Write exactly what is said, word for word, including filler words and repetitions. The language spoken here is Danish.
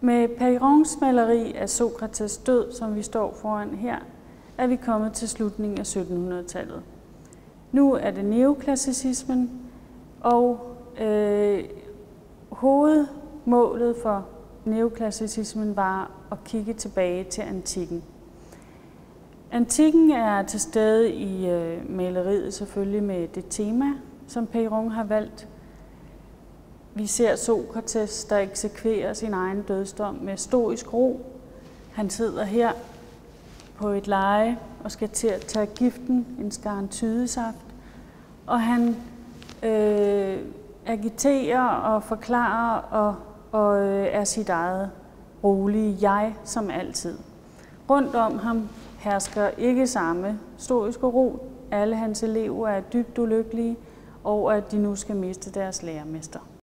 Med Peyrons maleri af Sokrates død, som vi står foran her, er vi kommet til slutningen af syttenhundredetallet. Nu er det neoklassicismen, og øh, hovedmålet for neoklassicismen var at kigge tilbage til antikken. Antikken er til stede i øh, maleriet selvfølgelig med det tema, som Peyron har valgt. Vi ser Sokrates, der eksekverer sin egen dødsdom med stoisk ro. Han sidder her på et leje og skal til at tage giften, en skarntydesaft, og han øh, agiterer og forklarer og, og øh, er sit eget rolige jeg som altid. Rundt om ham hersker ikke samme stoiske ro. Alle hans elever er dybt ulykkelige over, at de nu skal miste deres lærermester.